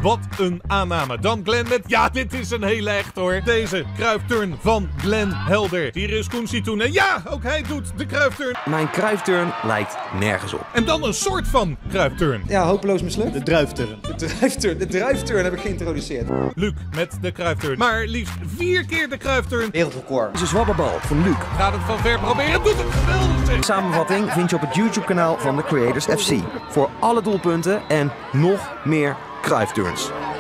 Wat een aanname. Dan Glenn met, ja, dit is een hele echt hoor. Deze Cruyff-turn van Glenn Helder. Hier is Koensie toen en ja, ook hij doet de Cruyff-turn. Mijn Cruyff-turn lijkt nergens op. En dan een soort van Cruyff-turn. Ja, hopeloos mislukt. De druifturn. De druifturn heb ik geïntroduceerd. Luc met de Cruyff-turn. Maar liefst 4 keer de Cruyff-turn. Wereldrecord. Het is een zwabberbal van Luc. Gaat het van ver proberen, doet het geweldig zeg. De samenvatting vind je op het YouTube-kanaal van de Creators FC. Voor alle doelpunten en nog meer Cruyff-turns.